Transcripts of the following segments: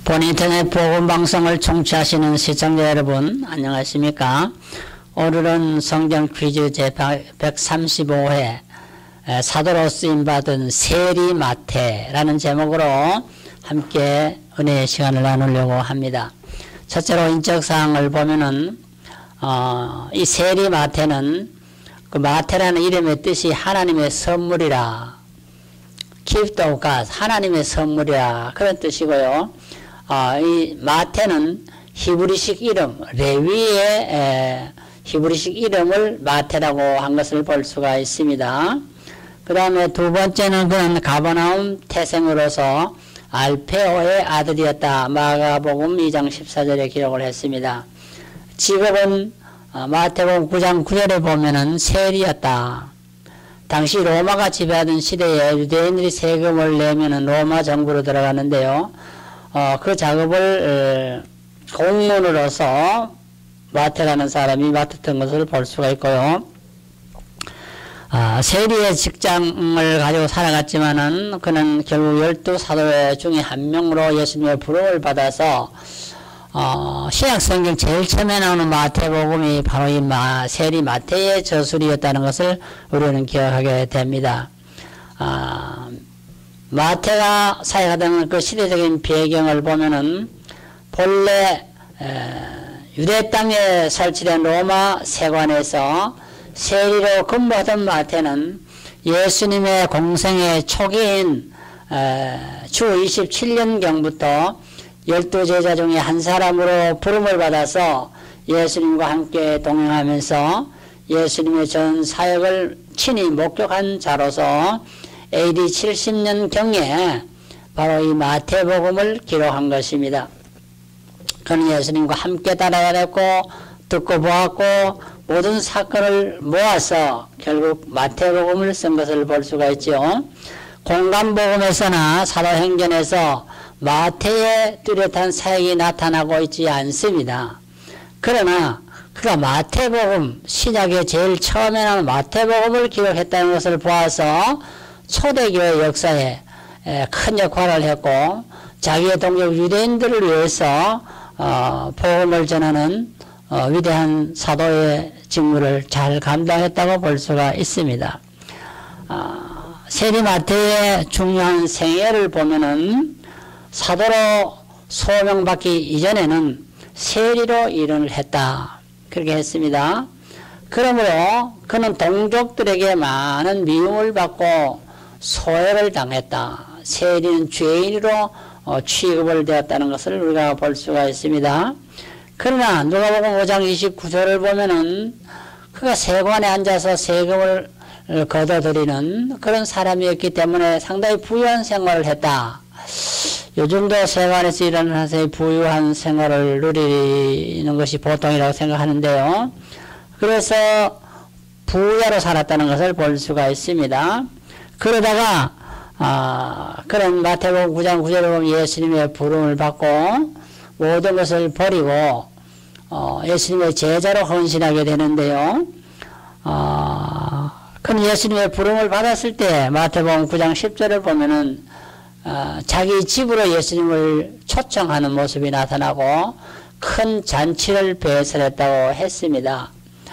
본 인터넷 복음방송을 청취하시는 시청자 여러분 안녕하십니까? 오늘은 성경 퀴즈 제135회 사도로 쓰임받은 세리마태라는 제목으로 함께 은혜의 시간을 나누려고 합니다. 첫째로 인적사항을 보면은 이 세리마태는 그 마태라는 이름의 뜻이 하나님의 선물이라, gift of God, 하나님의 선물이라 그런 뜻이고요. 이 마태는 히브리식 이름, 레위의 히브리식 이름을 마태라고 한 것을 볼 수가 있습니다. 그 다음에 두 번째는 그는 가버나움 태생으로서 알페오의 아들이었다. 마가복음 2장 14절에 기록을 했습니다. 직업은 마태복음 9장 9절에 보면은 세리였다. 당시 로마가 지배하던 시대에 유대인들이 세금을 내면은 로마 정부로 들어가는데요. 그 작업을 공문으로서 마태라는 사람이 맡았던 것을 볼 수가 있고요. 세리의 직장을 가지고 살아갔지만은 그는 결국 12사도 중에 한 명으로 예수님의 부름을 받아서 신약성경 제일 처음에 나오는 마태복음이 바로 이 세리 마태의 저술이었다는 것을 우리는 기억하게 됩니다. 마태가 사역하던 그 시대적인 배경을 보면은 본래 유대 땅에 설치된 로마 세관에서 세리로 근무하던 마태는 예수님의 공생의 초기인 주 27년경부터 12제자 중에 한 사람으로 부름을 받아서 예수님과 함께 동행하면서 예수님의 전 사역을 친히 목격한 자로서 AD 70년경에 바로 이 마태복음을 기록한 것입니다. 그는 예수님과 함께 따라다녔고 듣고 보았고 모든 사건을 모아서 결국 마태복음을 쓴 것을 볼 수가 있죠. 공간복음에서나 사도행전에서 마태의 뚜렷한 사역이 나타나고 있지 않습니다. 그러나 그가 마태복음, 신약의 제일 처음에 나온 마태복음을 기록했다는 것을 보아서 초대교회 역사에 큰 역할을 했고 자기의 동족 유대인들을 위해서 복음을 전하는 위대한 사도의 직무를 잘 감당했다고 볼 수가 있습니다. 세리 마태의 중요한 생애를 보면은 사도로 소명받기 이전에는 세리로 일을 했다. 그렇게 했습니다. 그러므로 그는 동족들에게 많은 미움을 받고 소외를 당했다. 세리는 죄인으로 취급을 되었다는 것을 우리가 볼 수가 있습니다. 그러나 누가복음 5장 29절을 보면은 그가 세관에 앉아서 세금을 걷어들이는 그런 사람이었기 때문에 상당히 부유한 생활을 했다. 요즘도 세관에서 일하는 사람이 부유한 생활을 누리는 것이 보통이라고 생각하는데요. 그래서 부자로 살았다는 것을 볼 수가 있습니다. 그러다가 그런 마태복음 9장 9절에 보면 예수님의 부름을 받고 모든 것을 버리고 예수님의 제자로 헌신하게 되는데요. 그는 예수님의 부름을 받았을 때 마태복음 9장 10절을 보면은 자기 집으로 예수님을 초청하는 모습이 나타나고 큰 잔치를 배설했다고 했습니다.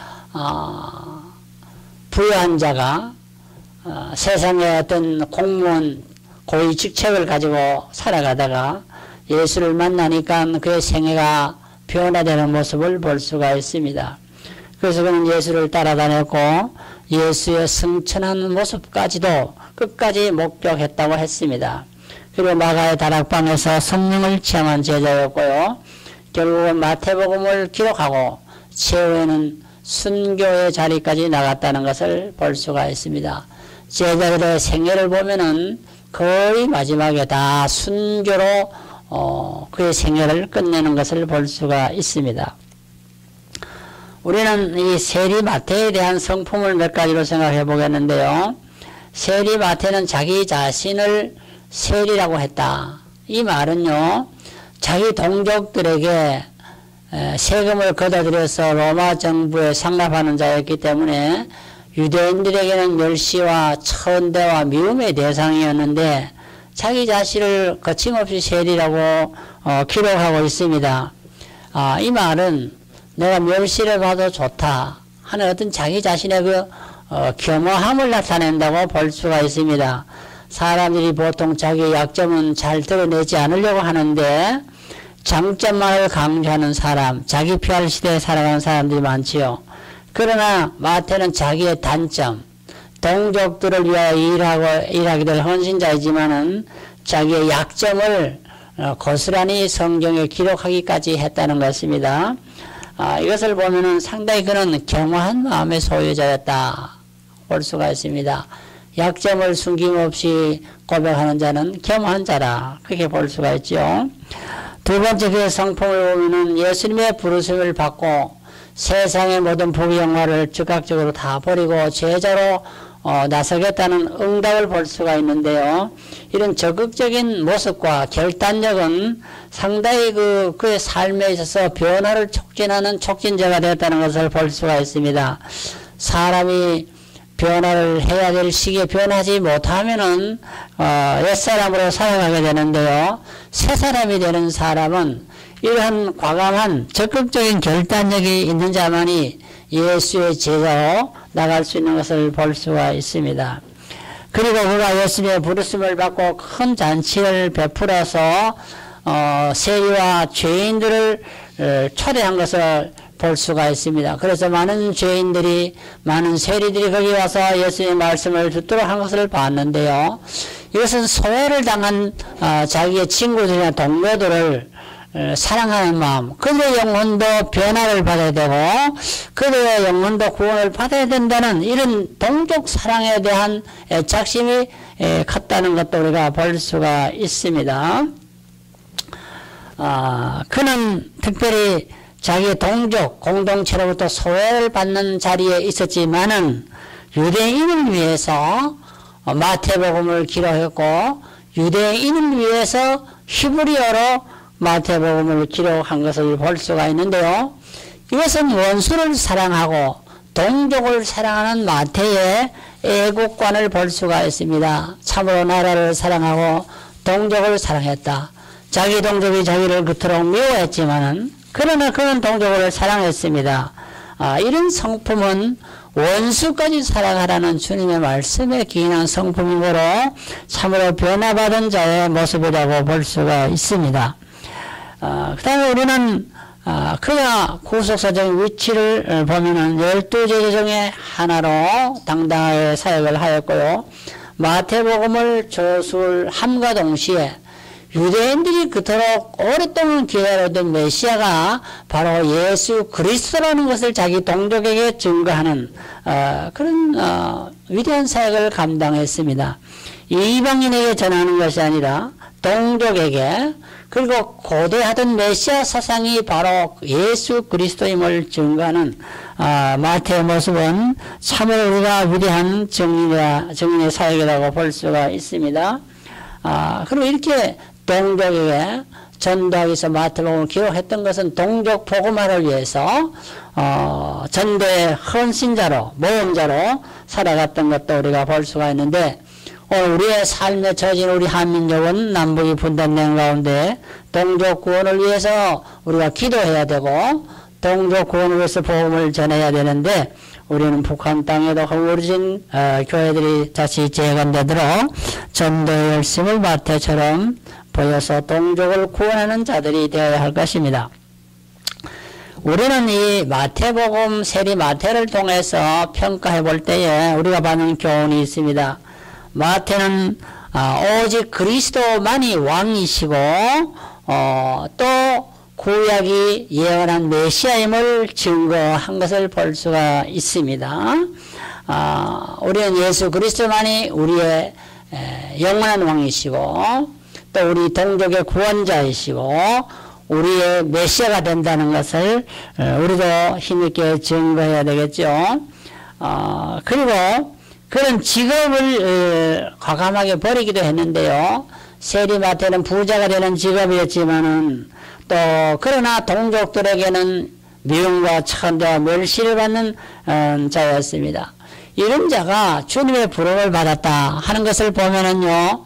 부유한 자가 세상의 어떤 공무원 고위 직책을 가지고 살아가다가 예수를 만나니까 그의 생애가 변화되는 모습을 볼 수가 있습니다. 그래서 그는 예수를 따라다녔고 예수의 승천한 모습까지도 끝까지 목격했다고 했습니다. 그리고 마가의 다락방에서 성령을 체험한 제자였고요. 결국은 마태복음을 기록하고 최후에는 순교의 자리까지 나갔다는 것을 볼 수가 있습니다. 제자들의 생애를 보면은 거의 마지막에 다 순교로 그의 생애를 끝내는 것을 볼 수가 있습니다. 우리는 이 세리 마태에 대한 성품을 몇 가지로 생각해 보겠는데요. 세리 마태는 자기 자신을 세리라고 했다. 이 말은요, 자기 동족들에게 세금을 걷어들여서 로마 정부에 상납하는 자였기 때문에 유대인들에게는 멸시와 천대와 미움의 대상이었는데 자기 자신을 거침없이 세리라고 기록하고 있습니다. 이 말은 내가 멸시를 받아도 좋다 하는 어떤 자기 자신의 그 겸허함을 나타낸다고 볼 수가 있습니다. 사람들이 보통 자기의 약점은 잘 드러내지 않으려고 하는데 장점만을 강조하는 사람, 자기 PR 시대에 살아가는 사람들이 많지요. 그러나 마태는 자기의 단점, 동족들을 위하여 일하게 될 헌신자이지만은 자기의 약점을 고스란히 성경에 기록하기까지 했다는 것입니다. 이것을 보면은 상당히 그는 겸허한 마음의 소유자였다 볼 수가 있습니다. 약점을 숨김없이 고백하는 자는 겸허한 자라 그렇게 볼 수가 있죠. 두 번째 그 성품을 보면은 예수님의 부르심을 받고 세상의 모든 부귀영화를 즉각적으로 다 버리고 제자로 나서겠다는 응답을 볼 수가 있는데요. 이런 적극적인 모습과 결단력은 상당히 그의 삶에 있어서 변화를 촉진하는 촉진제가 되었다는 것을 볼 수가 있습니다. 사람이 변화를 해야 될 시기에 변하지 못하면은 옛사람으로 살아가게 되는데요. 새 사람이 되는 사람은 이러한 과감한 적극적인 결단력이 있는 자만이 예수의 제자로 나갈 수 있는 것을 볼 수가 있습니다. 그리고 그가 예수님의 부르심을 받고 큰 잔치를 베풀어서 세리와 죄인들을 초대한 것을 볼 수가 있습니다. 그래서 많은 죄인들이, 많은 세리들이 거기 와서 예수님의 말씀을 듣도록 한 것을 봤는데요. 이것은 소외를 당한 자기의 친구들이나 동료들을 사랑하는 마음, 그들의 영혼도 변화를 받아야 되고 그들의 영혼도 구원을 받아야 된다는 이런 동족 사랑에 대한 애착심이 컸다는 것도 우리가 볼 수가 있습니다. 그는 특별히 자기 동족 공동체로부터 소외를 받는 자리에 있었지만은 유대인을 위해서 마태복음을 기록했고 유대인을 위해서 히브리어로 마태복음을 기록한 것을 볼 수가 있는데요. 이것은 원수를 사랑하고 동족을 사랑하는 마태의 애국관을 볼 수가 있습니다. 참으로 나라를 사랑하고 동족을 사랑했다. 자기 동족이 자기를 그토록 미워했지만은 그러나 그는 동족을 사랑했습니다. 이런 성품은 원수까지 사랑하라는 주님의 말씀에 기인한 성품이므로 참으로 변화받은 자의 모습이라고 볼 수가 있습니다. 그 다음에 우리는 그가 구속사적인 위치를 보면은 12제자 중에 하나로 당당하게 사역을 하였고요. 마태복음을 저술함과 동시에 유대인들이 그토록 오랫동안 기다렸던 메시아가 바로 예수 그리스도라는 것을 자기 동족에게 증거하는 그런 위대한 사역을 감당했습니다. 이방인에게 전하는 것이 아니라 동족에게, 그리고 고대하던 메시아 사상이 바로 예수 그리스도임을 증거하는 마태의 모습은 참으로 우리가 위대한 증인의 사역이라고 볼 수가 있습니다. 그리고 이렇게 동족에게 전도하기 위해서 마태복음을 기록했던 것은 동족 복음화를 위해서 전도의 헌신자로, 모험자로 살아갔던 것도 우리가 볼 수가 있는데, 오늘 우리의 삶에 처진 우리 한민족은 남북이 분단된 가운데 동족 구원을 위해서 우리가 기도해야 되고 동족 구원을 위해서 복음을 전해야 되는데, 우리는 북한 땅에도 허물진 교회들이 다시 재건되도록 전도의 열심을 마태처럼 보여서 동족을 구원하는 자들이 되어야 할 것입니다. 우리는 이 마태복음 세리 마태를 통해서 평가해 볼 때에 우리가 받는 교훈이 있습니다. 마태는 오직 그리스도만이 왕이시고 또 구약이 예언한 메시아임을 증거한 것을 볼 수가 있습니다. 우리는 예수 그리스도만이 우리의 영원한 왕이시고 또 우리 동족의 구원자이시고 우리의 메시아가 된다는 것을 우리도 힘있게 증거해야 되겠죠. 그리고 그런 직업을 과감하게 버리기도 했는데요. 세리 마태는 부자가 되는 직업이었지만은 또 그러나 동족들에게는 미움과 천대와 멸시를 받는 자였습니다. 이런 자가 주님의 부름을 받았다 하는 것을 보면은요,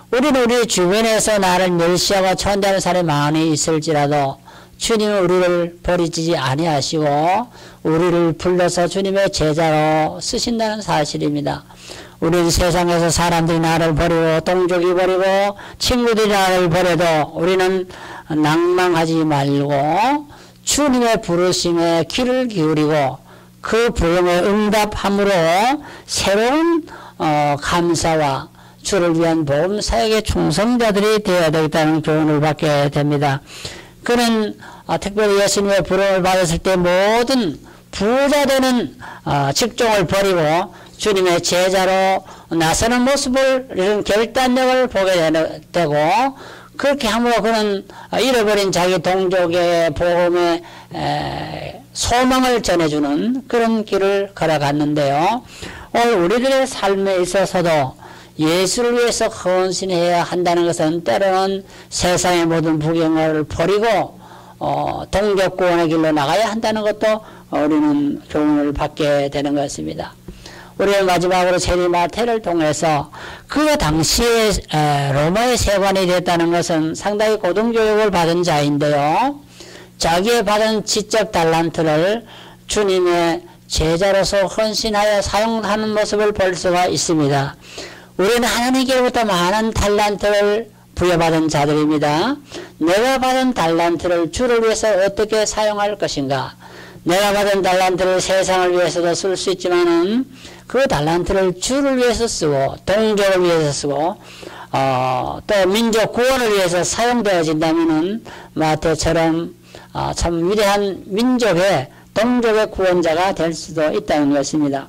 우리는 우리 주변에서 나를 멸시하고 천대하는 사람이 많이 있을지라도 주님은 우리를 버리지 아니하시고 우리를 불러서 주님의 제자로 쓰신다는 사실입니다. 우리는 세상에서 사람들이 나를 버리고 동족이 버리고 친구들이 나를 버려도 우리는 낭망하지 말고 주님의 부르심에 귀를 기울이고 그 부름에 응답함으로 새로운 감사와 주를 위한 복음 사역의 충성자들이 되어야 되겠다는 교훈을 받게 됩니다. 그는 특별히 예수님의 부름을 받았을 때 모든 부자 되는 직종을 버리고 주님의 제자로 나서는 모습을 이런 결단력을 보게 되고 그렇게 함으로 그는 잃어버린 자기 동족의 복음의 소망을 전해주는 그런 길을 걸어갔는데요. 오늘 우리들의 삶에 있어서도 예수를 위해서 헌신해야 한다는 것은 때로는 세상의 모든 부경을 버리고 동족 구원의 길로 나가야 한다는 것도 우리는 교훈을 받게 되는 것입니다. 우리는 마지막으로 세리 마태를 통해서 그가 당시에 로마의 세관이 됐다는 것은 상당히 고등교육을 받은 자인데요. 자기의 받은 지적 달란트를 주님의 제자로서 헌신하여 사용하는 모습을 볼 수가 있습니다. 우리는 하나님께로부터 많은 달란트를 부여받은 자들입니다. 내가 받은 달란트를 주를 위해서 어떻게 사용할 것인가? 내가 받은 달란트를 세상을 위해서도 쓸 수 있지만은 그 달란트를 주를 위해서 쓰고 동족을 위해서 쓰고 또 민족 구원을 위해서 사용되어진다면은 마태처럼 참 위대한 민족의 동족의 구원자가 될 수도 있다는 것입니다.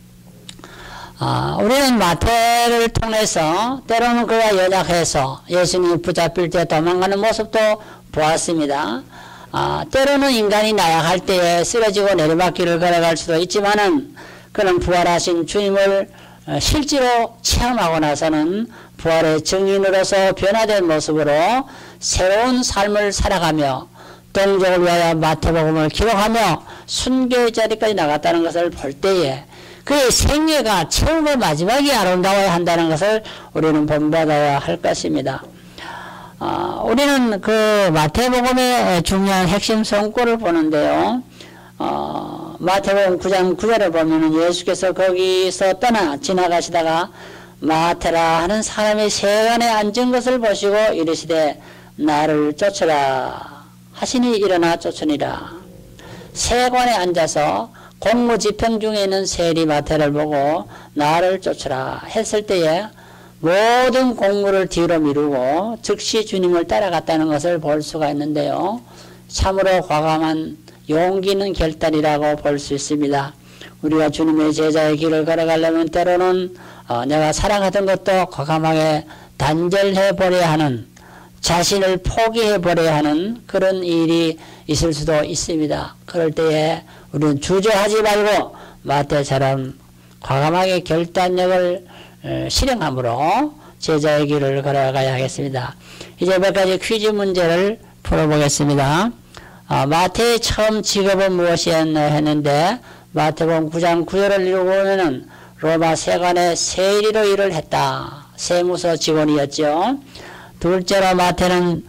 우리는 마태를 통해서 때로는 그가 연약해서 예수님이 붙잡힐 때 도망가는 모습도 보았습니다. 때로는 인간이 나약할 때에 쓰러지고 내리막길을 걸어갈 수도 있지만은 그는 부활하신 주님을 실제로 체험하고 나서는 부활의 증인으로서 변화된 모습으로 새로운 삶을 살아가며 동족을 위하여 마태복음을 기록하며 순교의 자리까지 나갔다는 것을 볼 때에 그의 생애가 최후의 마지막이 아름다워야 한다는 것을 우리는 본받아야 할 것입니다. 우리는 그 마태복음의 중요한 핵심 성구를 보는데요. 마태복음 9장 9절을 보면 예수께서 거기서 떠나 지나가시다가 마태라 하는 사람이 세간에 앉은 것을 보시고 이르시되 나를 쫓으라 하시니 일어나 쫓으니라. 세관에 앉아서 공무집행 중에 있는 세리 마태를 보고 나를 쫓으라 했을 때에 모든 공무를 뒤로 미루고 즉시 주님을 따라갔다는 것을 볼 수가 있는데요. 참으로 과감한 용기 있는 결단이라고 볼 수 있습니다. 우리가 주님의 제자의 길을 걸어가려면 때로는 내가 사랑하던 것도 과감하게 단절해 버려야 하는, 자신을 포기해 버려야 하는 그런 일이 있을 수도 있습니다. 그럴 때에 우리는 주저하지 말고 마태처럼 과감하게 결단력을 실행함으로 제자의 길을 걸어가야 하겠습니다. 이제 몇 가지 퀴즈 문제를 풀어보겠습니다. 마태의 처음 직업은 무엇이었나 했는데 마태복음 9장 9절을 읽어보면은 로마 세관의 세리로 일을 했다. 세무서 직원이었죠. 둘째로 마태는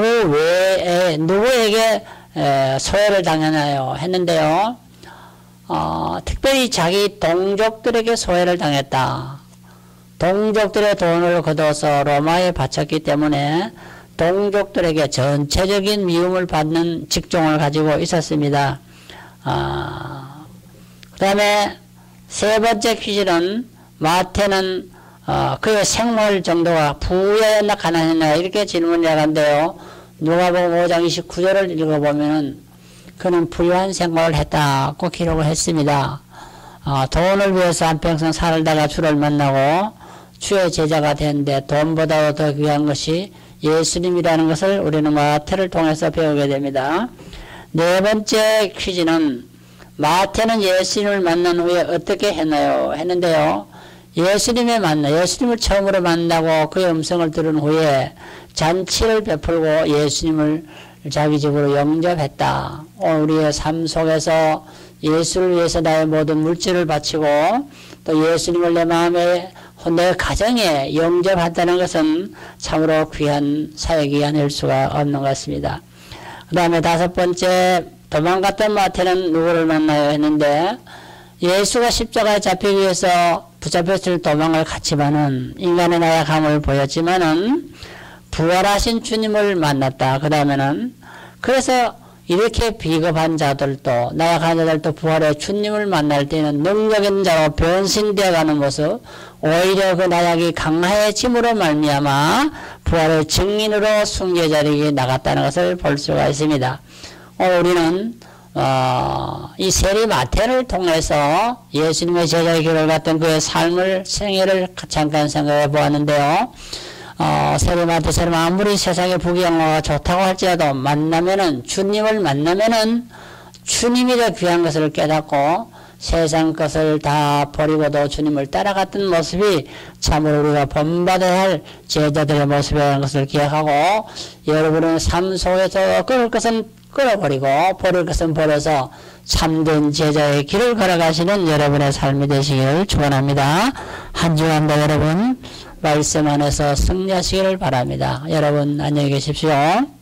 누구에게 소외를 당했나요 했는데요. 특별히 자기 동족들에게 소외를 당했다. 동족들의 돈을 거둬서 로마에 바쳤기 때문에 동족들에게 전체적인 미움을 받는 직종을 가지고 있었습니다. 그 다음에 세 번째 퀴즈는 마태는 그의 생활 정도가 부유했나 가난했나 이렇게 질문이 나간대요. 누가복음 5장 29절을 읽어보면은 그는 부유한 생활을 했다고 기록을 했습니다. 돈을 위해서 한평생 살다가 주를 만나고 주의 제자가 됐는데 돈보다도 더 귀한 것이 예수님이라는 것을 우리는 마태를 통해서 배우게 됩니다. 네 번째 퀴즈는 마태는 예수님을 만난 후에 어떻게 했나요? 했는데요. 예수님을 처음으로 만나고 그의 음성을 들은 후에 잔치를 베풀고 예수님을 자기 집으로 영접했다. 우리의 삶 속에서 예수를 위해서 나의 모든 물질을 바치고 또 예수님을 내 마음에 내 가정에 영접한다는 것은 참으로 귀한 사역이 아닐 수가 없는 것 같습니다. 그 다음에 다섯 번째, 도망갔던 마태는 누구를 만나요 했는데, 예수가 십자가에 잡히기 위해서 붙잡혔을 도망을 갔지만은 인간의 나약함을 보였지만은 부활하신 주님을 만났다. 그 다음에는 그래서 이렇게 비겁한 자들도 나약한 자들도 부활의 주님을 만날 때는 능력인 자로 변신되어 가는 모습, 오히려 그 나약이 강해짐으로 말미암아 부활의 증인으로 순교 자리에 나갔다는 것을 볼 수가 있습니다. 우리는 이 세리 마태를 통해서 예수님의 제자의 길을 갔던 그의 삶을 생애를 잠깐 생각해 보았는데요. 세리 마태처럼 아무리 세상의 부귀영화가 좋다고 할지라도 만나면은 주님을 만나면은 주님이 더 귀한 것을 깨닫고 세상 것을 다 버리고도 주님을 따라갔던 모습이 참으로 우리가 본받아야 할 제자들의 모습이라는 것을 기억하고, 여러분은 삶 속에서 끊을 것은 끊어버리고 버릴 것은 버려서 참된 제자의 길을 걸어가시는 여러분의 삶이 되시기를 축원합니다. 한 주간도 여러분 말씀 안에서 승리하시기를 바랍니다. 여러분 안녕히 계십시오.